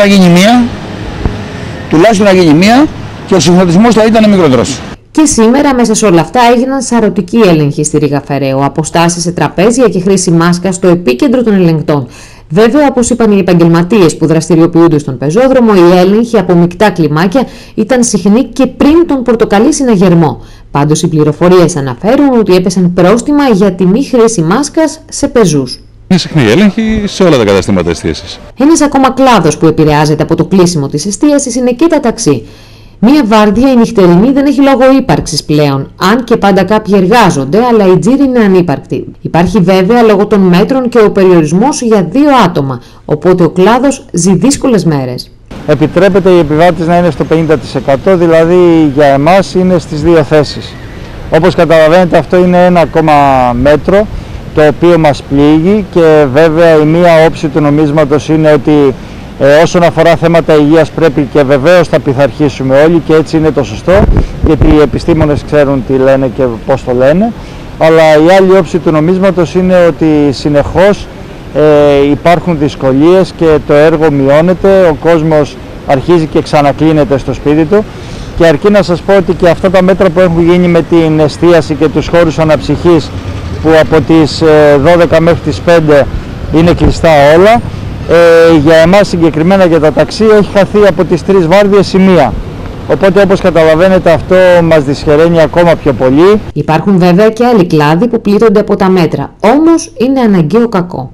να γίνει μία και ο συγχρονισμός θα ήταν μικρότερος. Και σήμερα μέσα σε όλα αυτά έγιναν σαρωτικοί έλεγχοι στη Ρήγα Φεραίου, αποστάσεις σε τραπέζια και χρήση μάσκα στο επίκεντρο των ελεγκτών. Βέβαια, όπως είπαν οι επαγγελματίες που δραστηριοποιούνται στον πεζόδρομο, οι έλεγχοι από μεικτά κλιμάκια ήταν συχνοί και πριν τον πορτοκαλί συναγερμό. Πάντως, οι πληροφορίες αναφέρουν ότι έπεσαν πρόστιμα για τη μη χρήση μάσκας σε πεζούς. Είναι συχνή έλεγχη σε όλα τα καταστήματα εστίασης. Ένας ακόμα κλάδος που επηρεάζεται από το κλείσιμο της εστίασης είναι και τα ταξί. Μία βάρδια η νυχτερινή δεν έχει λόγο ύπαρξης πλέον, αν και πάντα κάποιοι εργάζονται, αλλά η τζίρη είναι ανύπαρκτη. Υπάρχει βέβαια λόγω των μέτρων και ο περιορισμός για 2 άτομα, οπότε ο κλάδος ζει δύσκολες μέρες. Επιτρέπεται οι επιβάτες να είναι στο 50%, δηλαδή για εμάς είναι στις 2 θέσεις. Όπως καταλαβαίνετε, αυτό είναι ένα ακόμα μέτρο το οποίο μας πλήγει και βέβαια η μία όψη του νομίσματος είναι ότι όσον αφορά θέματα υγείας πρέπει και βεβαίως θα πειθαρχήσουμε όλοι και έτσι είναι το σωστό, γιατί οι επιστήμονες ξέρουν τι λένε και πώς το λένε, αλλά η άλλη όψη του νομίσματος είναι ότι συνεχώς υπάρχουν δυσκολίες και το έργο μειώνεται, ο κόσμος αρχίζει και ξανακλίνεται στο σπίτι του και αρκεί να σας πω ότι και αυτά τα μέτρα που έχουν γίνει με την εστίαση και τους χώρους αναψυχής που από τις 12 μέχρι τις 5 είναι κλειστά όλα, για εμάς συγκεκριμένα για τα ταξί έχει χαθεί από τις 3 βάρδιες η μία. Οπότε όπως καταλαβαίνετε αυτό μας δυσχεραίνει ακόμα πιο πολύ. Υπάρχουν βέβαια και άλλοι κλάδοι που πλήττονται από τα μέτρα, όμως είναι αναγκαίο κακό.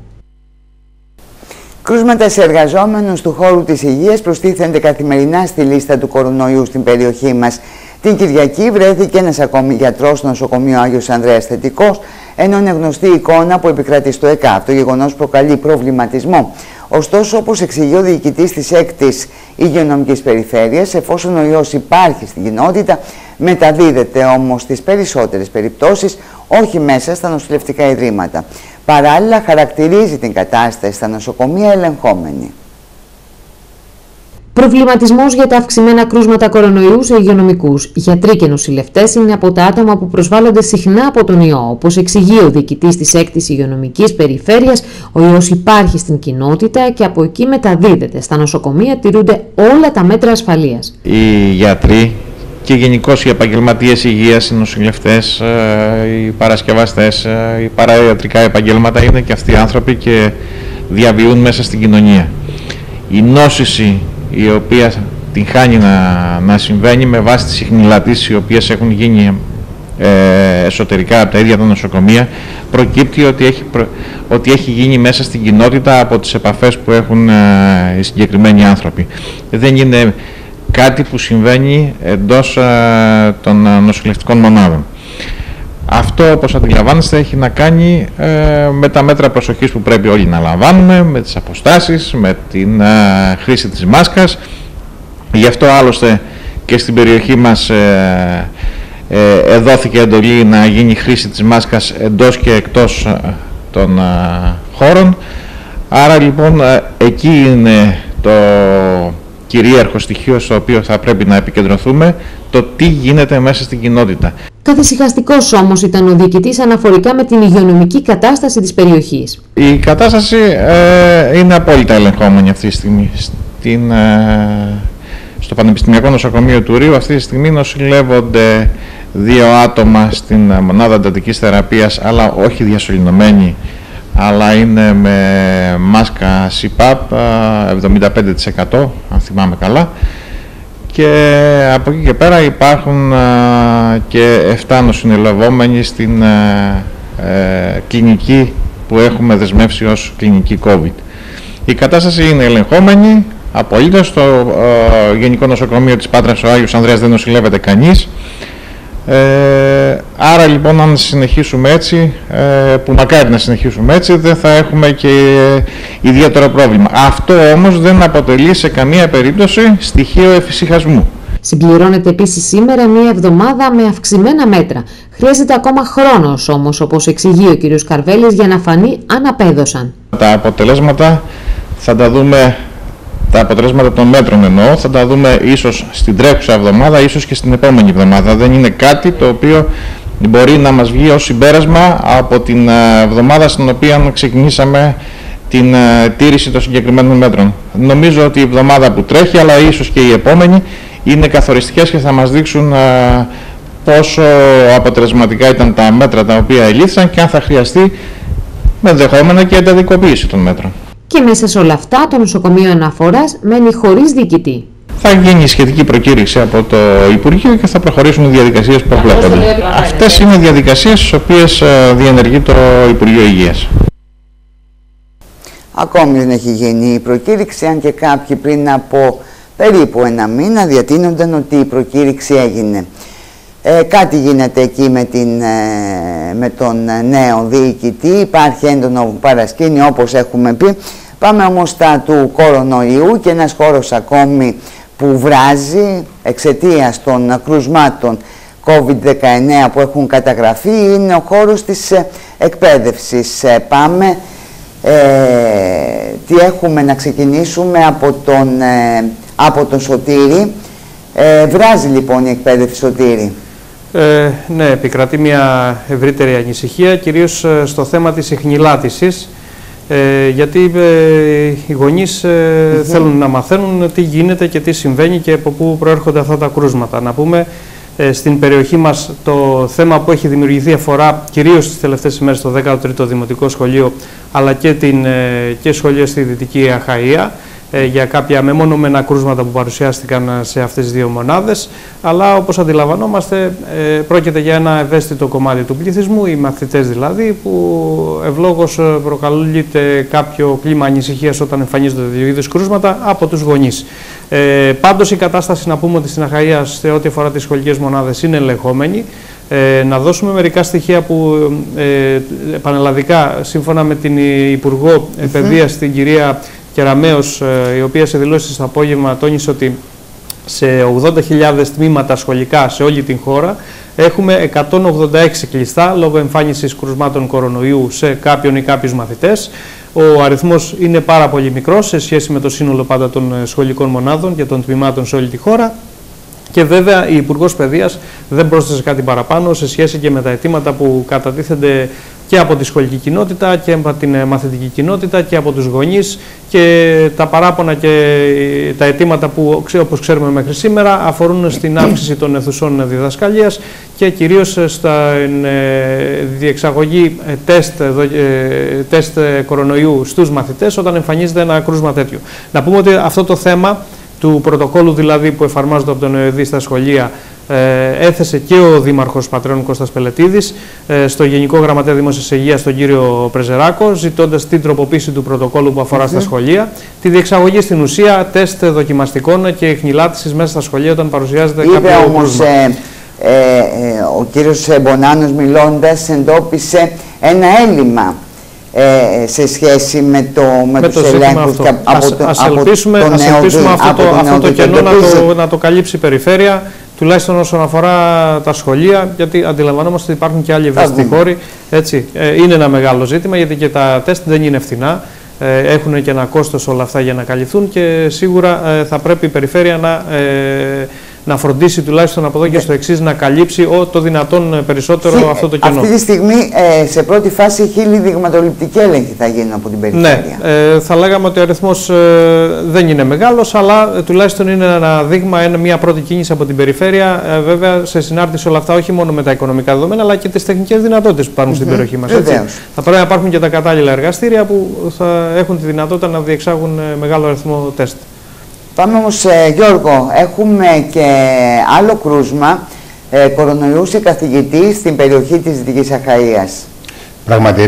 Κρούσματα σε εργαζόμενους του χώρου της υγείας προστίθενται καθημερινά στη λίστα του κορονοϊού στην περιοχή μας. Την Κυριακή βρέθηκε ένας ακόμη γιατρός στο νοσοκομείο Άγιος Ανδρέας θετικός, ενώ είναι γνωστή η εικόνα που επικρατεί στο ΕΚΑΒ. Το γεγονός προκαλεί προβληματισμό. Ωστόσο, όπως εξηγεί ο διοικητής της 6ης Υγειονομικής Περιφέρειας, εφόσον ο ιός υπάρχει στην κοινότητα, μεταδίδεται όμως στις περισσότερες περιπτώσεις όχι μέσα στα νοσηλευτικά ιδρύματα. Παράλληλα, χαρακτηρίζει την κατάσταση στα νοσοκομεία ελεγχόμενη. Προβληματισμός για τα αυξημένα κρούσματα κορονοϊού σε υγειονομικούς. Γιατροί και νοσηλευτές είναι από τα άτομα που προσβάλλονται συχνά από τον ιό. Όπως εξηγεί ο διοικητής της 6ης Υγειονομικής Περιφέρειας, ο ιός υπάρχει στην κοινότητα και από εκεί μεταδίδεται. Στα νοσοκομεία τηρούνται όλα τα μέτρα ασφαλείας. Οι γιατροί και γενικώς οι επαγγελματίες υγείας, οι νοσηλευτές, οι παρασκευαστές, οι παραϊατρικά επαγγέλματα είναι και αυτοί οι άνθρωποι και διαβιούν μέσα στην κοινωνία. Η νόσηση η οποία την χάνει να συμβαίνει με βάση τις ιχνηλατήσεις οι οποίες έχουν γίνει εσωτερικά από τα ίδια τα νοσοκομεία, προκύπτει ότι έχει γίνει μέσα στην κοινότητα από τις επαφές που έχουν οι συγκεκριμένοι άνθρωποι. Δεν είναι κάτι που συμβαίνει εντός των νοσηλευτικών μονάδων. Αυτό, όπως αντιλαμβάνεστε, έχει να κάνει με τα μέτρα προσοχής που πρέπει όλοι να λαμβάνουμε, με τις αποστάσεις, με την χρήση της μάσκας. Γι' αυτό άλλωστε και στην περιοχή μας δόθηκε εντολή να γίνει χρήση της μάσκας εντός και εκτός των χώρων. Άρα λοιπόν εκεί είναι το κυρίαρχο στοιχείο στο οποίο θα πρέπει να επικεντρωθούμε, το τι γίνεται μέσα στην κοινότητα. Καθησυχαστικός όμως ήταν ο διοικητής αναφορικά με την υγειονομική κατάσταση της περιοχής. Η κατάσταση είναι απόλυτα ελεγχόμενη αυτή τη στιγμή. Στο Πανεπιστημιακό Νοσοκομείο του Ρείου αυτή τη στιγμή νοσηλεύονται 2 άτομα στην μονάδα εντατικής θεραπείας, αλλά όχι διασωληνωμένοι, αλλά είναι με μάσκα CPAP 75%, αν θυμάμαι καλά. Και από εκεί και πέρα υπάρχουν και 7 νοσηλευόμενοι στην κλινική που έχουμε δεσμεύσει ως κλινική COVID. Η κατάσταση είναι ελεγχόμενη απολύτως. Στο Γενικό Νοσοκομείο της Πάτρας ο Άγιος Ανδρέας δεν νοσηλεύεται κανείς. Άρα λοιπόν, αν συνεχίσουμε έτσι, που μακάρι να συνεχίσουμε έτσι, δεν θα έχουμε και ιδιαίτερο πρόβλημα. Αυτό όμως δεν αποτελεί σε καμία περίπτωση στοιχείο εφησυχασμού. Συμπληρώνεται επίσης σήμερα μία εβδομάδα με αυξημένα μέτρα. Χρειάζεται ακόμα χρόνος όμως, όπως εξηγεί ο κ. Καρβέλης, για να φανεί αν απέδωσαν. Τα αποτελέσματα θα τα δούμε, τα αποτελέσματα των μέτρων εννοώ, θα τα δούμε ίσως στην τρέχουσα εβδομάδα, ίσως και στην επόμενη εβδομάδα. Δεν είναι κάτι το οποίο μπορεί να μας βγει ως συμπέρασμα από την εβδομάδα στην οποία ξεκινήσαμε την τήρηση των συγκεκριμένων μέτρων. Νομίζω ότι η εβδομάδα που τρέχει, αλλά ίσως και η επόμενη, είναι καθοριστικές και θα μας δείξουν πόσο αποτελεσματικά ήταν τα μέτρα τα οποία ελήφθησαν και αν θα χρειαστεί με ενδεχόμενα και εντατικοποίηση των μέτρων. Και μέσα σε όλα αυτά, το νοσοκομείο αναφοράς μένει χωρίς διοικητή. Θα γίνει σχετική προκήρυξη από το Υπουργείο και θα προχωρήσουν οι διαδικασίες που προβλέπονται. Αυτές είναι διαδικασίες τις οποίες διενεργεί το Υπουργείο Υγείας. Ακόμη δεν έχει γίνει η προκήρυξη, αν και κάποιοι πριν από περίπου 1 μήνα διατείνονταν ότι η προκήρυξη έγινε. Κάτι γίνεται εκεί με τον νέο διοικητή, υπάρχει έντονο παρασκήνιο όπως έχουμε πει. Πάμε όμως στα του κορονοϊού και ένας χώρος ακόμη που βράζει εξαιτίας των κρουσμάτων COVID-19 που έχουν καταγραφεί είναι ο χώρος της εκπαίδευσης. Πάμε, τι έχουμε να ξεκινήσουμε από τον Σωτήρη. Βράζει λοιπόν η εκπαίδευση, Σωτήρη. Ναι, επικρατεί μια ευρύτερη ανησυχία, κυρίως στο θέμα της εχνηλάτησης, γιατί οι γονείς θέλουν να μαθαίνουν τι γίνεται και τι συμβαίνει και από πού προέρχονται αυτά τα κρούσματα. Να πούμε, στην περιοχή μας το θέμα που έχει δημιουργηθεί αφορά κυρίως τις τελευταίες ημέρες το 13ο Δημοτικό Σχολείο, αλλά και σχολείο στη Δυτική Αχαΐα, για κάποια μεμονωμένα κρούσματα που παρουσιάστηκαν σε αυτές τις 2 μονάδες, αλλά όπως αντιλαμβανόμαστε πρόκειται για ένα ευαίσθητο κομμάτι του πληθυσμού, οι μαθητές δηλαδή, που ευλόγως προκαλείται κάποιο κλίμα ανησυχίας όταν εμφανίζονται τέτοιου είδους κρούσματα από τους γονείς. Πάντως η κατάσταση, να πούμε ότι στην Αχαΐα σε ό,τι αφορά τις σχολικές μονάδες είναι ελεγχόμενη. Να δώσουμε μερικά στοιχεία που πανελλαδικά, σύμφωνα με την Υπουργό Παιδείας, την κυρία Κεραμέως, η οποία σε δηλώσεις στο απόγευμα τόνισε ότι σε 80.000 τμήματα σχολικά σε όλη την χώρα έχουμε 186 κλειστά λόγω εμφάνισης κρουσμάτων κορονοϊού σε κάποιον ή κάποιους μαθητές. Ο αριθμός είναι πάρα πολύ μικρός σε σχέση με το σύνολο πάντα των σχολικών μονάδων και των τμήματων σε όλη τη χώρα. Και βέβαια η Υπουργός Παιδείας δεν πρόσθεσε κάτι παραπάνω σε σχέση και με τα αιτήματα που κατατίθενται και από τη σχολική κοινότητα και από την μαθητική κοινότητα και από τους γονείς, και τα παράπονα και τα αιτήματα που, όπως ξέρουμε μέχρι σήμερα, αφορούν στην αύξηση των αιθουσών διδασκαλίας και κυρίως στην διεξαγωγή τεστ κορονοϊού στους μαθητές όταν εμφανίζεται ένα κρούσμα τέτοιο. Να πούμε ότι αυτό το θέμα του πρωτοκόλλου δηλαδή που εφαρμόζεται από τον ΕΟΔΗ στα σχολεία έθεσε και ο Δήμαρχος Πατρών Κώστας Πελετίδης στο Γενικό Γραμματέα Δημόσιας Υγείας, τον κύριο Πρεζεράκο, ζητώντας την τροποποίηση του πρωτοκόλλου που αφορά στα σχολεία, τη διεξαγωγή στην ουσία τεστ δοκιμαστικών και εχνηλάτησης μέσα στα σχολεία όταν παρουσιάζεται κάποιο κρούσμα. Ο κύριος Μπονάνος μιλώντας εντόπισε ένα έλλειμμα σε σχέση με τους ελέγχους Ας ελπίσουμε αυτό το κενό να το καλύψει η περιφέρεια, τουλάχιστον όσον αφορά τα σχολεία, γιατί αντιλαμβανόμαστε ότι υπάρχουν και άλλοι ευαίσθητοι χώροι. Είναι ένα μεγάλο ζήτημα, γιατί και τα τεστ δεν είναι φθηνά. Έχουν και ένα κόστος όλα αυτά για να καλυφθούν και σίγουρα θα πρέπει η περιφέρεια να φροντίσει τουλάχιστον από εδώ και στο εξής να καλύψει το δυνατόν περισσότερο αυτό το κενό. Αυτή τη στιγμή σε πρώτη φάση 1000 δειγματοληπτικοί έλεγχοι θα γίνουν από την περιφέρεια. Ναι, θα λέγαμε ότι ο αριθμός δεν είναι μεγάλος, αλλά τουλάχιστον είναι ένα δείγμα, μια πρώτη κίνηση από την περιφέρεια, βέβαια σε συνάρτηση όλα αυτά όχι μόνο με τα οικονομικά δεδομένα, αλλά και τις τεχνικές δυνατότητες που υπάρχουν στην περιοχή μας. Θα πρέπει να υπάρχουν και τα κατάλληλα εργαστήρια που θα έχουν τη δυνατότητα να διεξάγουν μεγάλο αριθμό τεστ. Πάμε όμως, Γιώργο, έχουμε και άλλο κρούσμα κορονοϊού σε καθηγητή στην περιοχή της Δυτικής Αχαΐας. Πράγματι,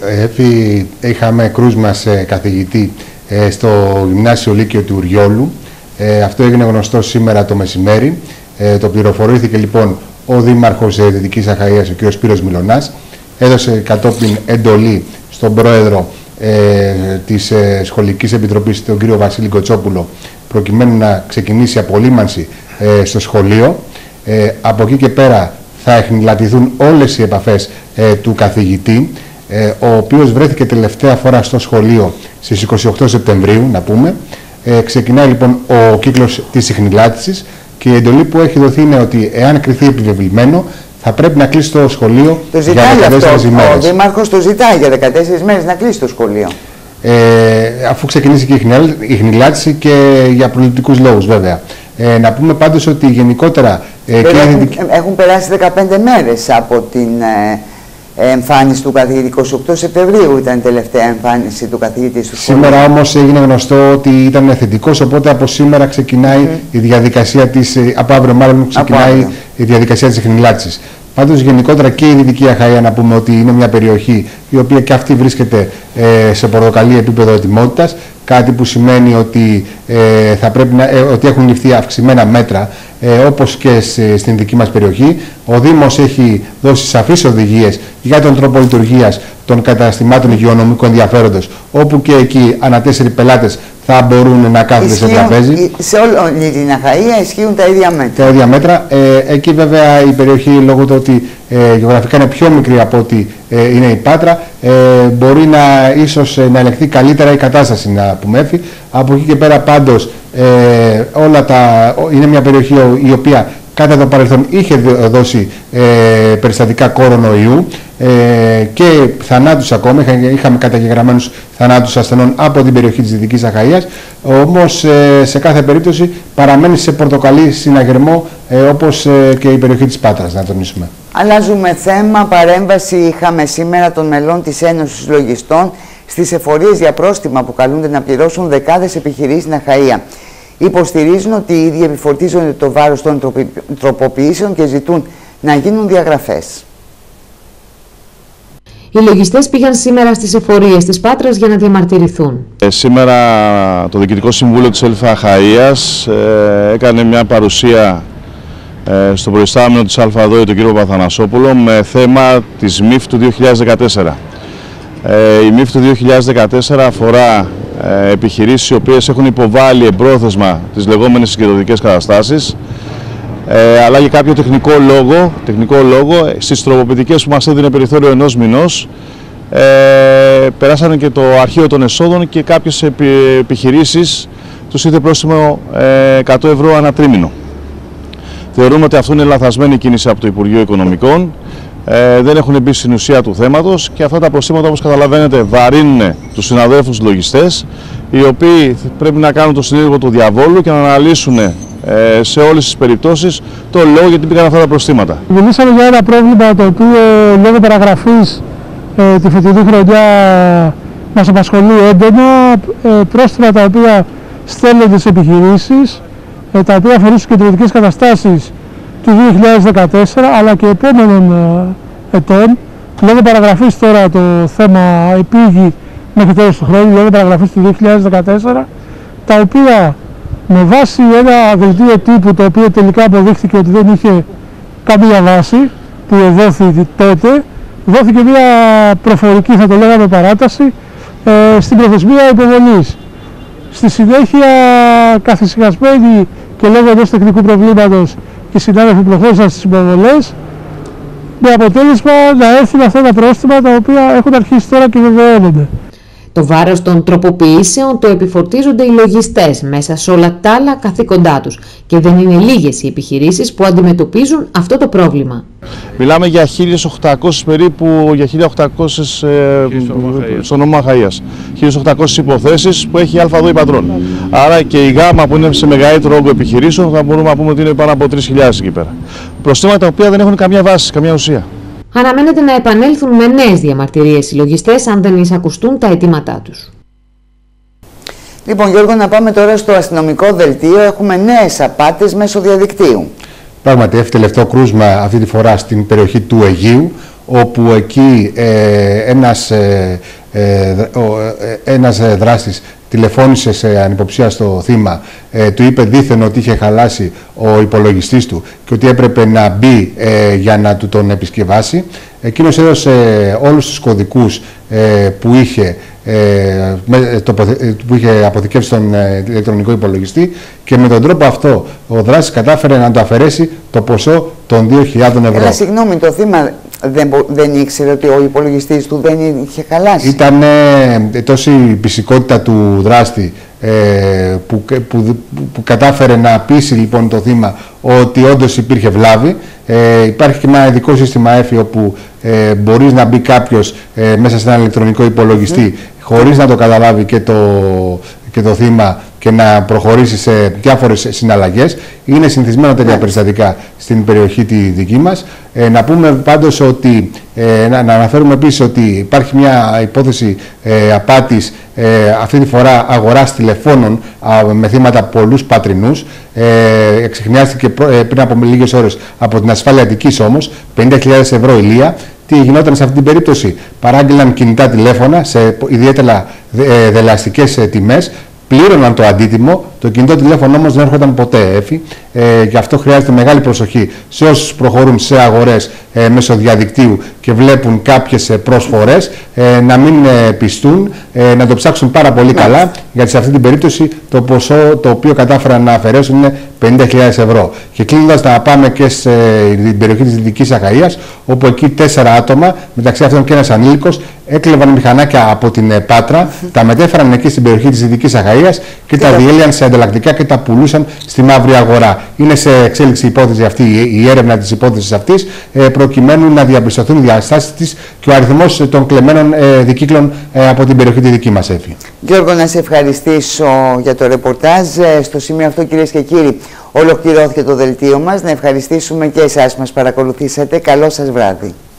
είχαμε κρούσμα σε καθηγητή στο Γυμνάσιο Λύκειο του Ουριόλου. Αυτό έγινε γνωστό σήμερα το μεσημέρι. Το πληροφορήθηκε λοιπόν ο Δήμαρχος Δυτικής Αχαΐας, ο κ. Σπύρος Μιλωνάς. Έδωσε κατόπιν εντολή στον πρόεδρο της Σχολικής Επιτροπής, τον κ. Βασίλη Κοτσόπουλο, προκειμένου να ξεκινήσει απολύμανση στο σχολείο. Από εκεί και πέρα θα εχνηλατηθούν όλες οι επαφές του καθηγητή, ο οποίος βρέθηκε τελευταία φορά στο σχολείο στις 28 Σεπτεμβρίου, να πούμε. Ξεκινάει λοιπόν ο κύκλος της εχνηλάτησης και η εντολή που έχει δοθεί είναι ότι εάν κριθεί επιβεβλημένο θα πρέπει να κλείσει το σχολείο για 14 ημέρες. Ο Δήμαρχος το ζητάει για 14 μέρες να κλείσει το σχολείο. Αφού ξεκινήσει και η εχνηλάτηση και για προληπτικούς λόγους βέβαια. Να πούμε πάντως ότι γενικότερα... Έχουν περάσει 15 μέρες από την εμφάνιση του καθηγητή. 28 Σεπτεμβρίου ήταν η τελευταία εμφάνιση του καθηγητή στο σχολείο. Σήμερα όμως έγινε γνωστό ότι ήταν θετικός, οπότε από σήμερα ξεκινάει η διαδικασία της... Από αύριο μάλλον ξεκινάει η διαδικασία της εχνηλάτησης. Πάντως γενικότερα και η Δυτική Αχαΐα, να πούμε ότι είναι μια περιοχή η οποία και αυτή βρίσκεται σε πορτοκαλί επίπεδο ετοιμότητας, κάτι που σημαίνει ότι, θα πρέπει ότι έχουν ληφθεί αυξημένα μέτρα, όπως και στην δική μας περιοχή. Ο Δήμος έχει δώσει σαφείς οδηγίες για τον τρόπο λειτουργίας των καταστημάτων υγειονομικού ενδιαφέροντος, όπου και εκεί ανά 4 πελάτες θα μπορούν να κάθονται σε τραπέζι. Σε όλη την Αχαΐα ισχύουν τα ίδια μέτρα. Τα ίδια μέτρα. Εκεί βέβαια η περιοχή, λόγω του ότι γεωγραφικά είναι πιο μικρή από ότι είναι η Πάτρα, μπορεί ίσως να ελεγχθεί καλύτερα η κατάσταση, να πούμε. Από εκεί και πέρα πάντως είναι μια περιοχή η οποία κατά το παρελθόν είχε δώσει περιστατικά κορονοϊού και θανάτους ακόμα. Είχαμε καταγεγραμμένους θανάτους ασθενών από την περιοχή της Δυτικής Αχαΐας, όμως σε κάθε περίπτωση παραμένει σε πορτοκαλί συναγερμό, όπως και η περιοχή της Πάτρας, να τονίσουμε. Αλλάζουμε θέμα. Παρέμβαση είχαμε σήμερα των μελών της Ένωσης Λογιστών στις εφορίες για πρόστιμα που καλούνται να πληρώσουν δεκάδες επιχειρήσεις στην Αχαΐα. Υποστηρίζουν ότι οι ίδιοι επιφορτίζονται το βάρος των τροποποιήσεων και ζητούν να γίνουν διαγραφές. Οι λογιστές πήγαν σήμερα στις εφορίες της Πάτρας για να διαμαρτυρηθούν. Σήμερα το Διοικητικό Συμβούλιο της ΕΛΦΑ-Αχαΐας έκανε μια παρουσία στο προϊστάμενο της ΑΔΟΕ, τον κύριο Παθανασόπουλο, με θέμα της ΜΥΦ του 2014. Η ΜΥΦ του 2014 αφορά επιχειρήσεις οι οποίες έχουν υποβάλει εμπρόθεσμα τις λεγόμενες συγκεντρωτικές καταστάσεις, αλλά για κάποιο τεχνικό λόγο στις τροποποιητικές που μας έδινε περιθώριο 1 μηνός περάσανε και το αρχείο των εσόδων και κάποιες επιχειρήσεις τους ήρθε πρόστιμο 100 ευρώ ανά τρίμηνο. Θεωρούμε ότι αυτό είναι λαθασμένη κίνηση από το Υπουργείο Οικονομικών. Δεν έχουν μπει στην ουσία του θέματος και αυτά τα προστήματα, όπως καταλαβαίνετε, βαρύνουν τους συναδέλφους λογιστές, οι οποίοι πρέπει να κάνουν το συνήγορο του διαβόλου και να αναλύσουν σε όλες τις περιπτώσεις το λόγο γιατί πήγαν αυτά τα προστήματα. Μιλήσαμε για ένα πρόβλημα το οποίο λόγω παραγραφής τη φετινή χρονιά μας απασχολεί έντονα, πρόστιμα τα οποία στέλνονται σε επιχειρήσεις, τα οποία αφορούν στις κεντρωτικές καταστάσεις του 2014 αλλά και επόμενων ετών. Λόγω παραγραφής τώρα το θέμα επήγει μέχρι τέλος του χρόνου, λόγω παραγραφής του 2014, τα οποία με βάση ένα δελτίο τύπου το οποίο τελικά αποδείχθηκε ότι δεν είχε καμία βάση που εδόθη τότε, δόθηκε μια προφορική, θα το λέγαμε, παράταση στην προθεσμία υποβολής. Στη συνέχεια, καθησυχασμένοι και λόγω ενός τεχνικού προβλήματος, οι συνάδελφοι προχώρησαν στις υποβολές, με αποτέλεσμα να έρθουν αυτά τα πρόστιμα τα οποία έχουν αρχίσει τώρα και βεβαιώνονται. Το βάρος των τροποποιήσεων το επιφορτίζονται οι λογιστές μέσα σε όλα τα άλλα καθήκοντά τους και δεν είναι λίγες οι επιχειρήσεις που αντιμετωπίζουν αυτό το πρόβλημα. Μιλάμε για 1.800 περίπου, για 1.800 στο νομό Αχαΐας. 1.800 υποθέσεις που έχει ΑΔ Πατρών. Άρα και η γάμα που είναι σε μεγαλύτερο όγκο επιχειρήσεων θα μπορούμε να πούμε ότι είναι πάνω από 3.000 εκεί πέρα. Προστήματα τα οποία δεν έχουν καμιά βάση, καμιά ουσία. Αναμένεται να επανέλθουν με νέες διαμαρτυρίες οι λογιστές αν δεν εισακουστούν τα αιτήματά τους. Λοιπόν, Γιώργο, να πάμε τώρα στο αστυνομικό δελτίο. Έχουμε νέες απάτες μέσω διαδικτύου. Πράγματι, έχει τελευταίο κρούσμα αυτή τη φορά στην περιοχή του Αιγείου, όπου εκεί ένας δράστης τηλεφώνησε σε ανυποψία στο θύμα, του είπε δήθεν ότι είχε χαλάσει ο υπολογιστής του και ότι έπρεπε να μπει για να του τον επισκευάσει. Εκείνος έδωσε όλους τους κωδικούς που είχε αποθηκεύσει στον ηλεκτρονικό υπολογιστή και με τον τρόπο αυτό ο δράστης κατάφερε να του αφαιρέσει το ποσό των 2.000 ευρώ. Αλλά συγγνώμη, το θύμα δεν ήξερε ότι ο υπολογιστής του δεν είχε χαλάσει. Ήταν τόση η πιστικότητα του δράστη που κατάφερε να πείσει λοιπόν το θύμα ότι όντως υπήρχε βλάβη. Υπάρχει και ένα ειδικό σύστημα ΕΦΗ όπου μπορείς να μπει κάποιος μέσα σε ένα ηλεκτρονικό υπολογιστή χωρίς να το καταλάβει και το θύμα και να προχωρήσει σε διάφορες συναλλαγές. Είναι συνηθισμένα τέτοια περιστατικά στην περιοχή τη δική μας. Να πούμε πάντως ότι, να αναφέρουμε επίσης ότι υπάρχει μια υπόθεση απάτης, αυτή τη φορά αγοράς τηλεφώνων με θύματα πολλούς πατρινούς. Εξεχνιάστηκε πριν από λίγες ώρες από την ασφάλεια Αττικής όμως, 50.000 ευρώ ηλία. Τι γινόταν σε αυτή την περίπτωση? Παράγγελαν κινητά τηλέφωνα σε ιδιαίτερα δελεαστικές τιμές, πλήρωναν το αντίτιμο, το κινητό τηλέφωνο όμως δεν έρχονταν ποτέ ΕΦΗ. Γι' αυτό χρειάζεται μεγάλη προσοχή σε όσους προχωρούν σε αγορές μέσω διαδικτύου και βλέπουν κάποιες προσφορές, να μην πιστούν, να το ψάξουν πάρα πολύ καλά, γιατί σε αυτή την περίπτωση το ποσό το οποίο κατάφεραν να αφαιρέσουν είναι 50.000 ευρώ. Και κλείνοντας, να πάμε και στην περιοχή της Δυτικής Αχαΐας, όπου εκεί 4 άτομα, μεταξύ αυτών και ένας ανήλικος, έκλεβαν μηχανάκια από την Πάτρα, τα μετέφεραν εκεί στην περιοχή της Δυτικής Αχαΐας και τα διέλυαν σε ανταλλακτικά και τα πουλούσαν στη μαύρη αγορά. Είναι σε εξέλιξη η υπόθεση αυτή, η έρευνα της υπόθεσης αυτής, προκειμένου να διαπιστωθούν οι διαστάσεις της και ο αριθμός των κλεμμένων δικύκλων από την περιοχή τη δική μας, ΕΦΗ. Γιώργο, να σε ευχαριστήσω για το ρεπορτάζ. Στο σημείο αυτό, κυρίες και κύριοι, ολοκληρώθηκε το δελτίο μας. Να ευχαριστήσουμε και εσάς που μας παρακολουθήσατε. Καλό σας βράδυ.